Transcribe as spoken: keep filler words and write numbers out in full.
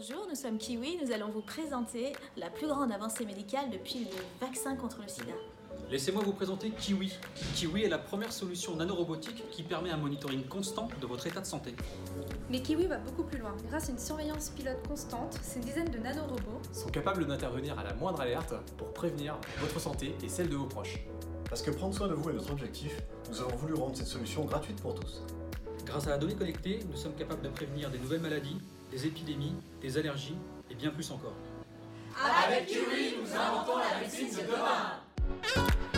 Bonjour, nous sommes Kiwi, nous allons vous présenter la plus grande avancée médicale depuis le vaccin contre le sida. Laissez-moi vous présenter Kiwi. Kiwi est la première solution nanorobotique qui permet un monitoring constant de votre état de santé. Mais Kiwi va beaucoup plus loin. Grâce à une surveillance pilote constante, ces dizaines de nanorobots sont capables d'intervenir à la moindre alerte pour prévenir votre santé et celle de vos proches. Parce que prendre soin de vous est notre objectif, nous avons voulu rendre cette solution gratuite pour tous. Grâce à la donnée collectée, nous sommes capables de prévenir des nouvelles maladies, des épidémies, des allergies et bien plus encore. Avec Kiwi, nous inventons la médecine de demain.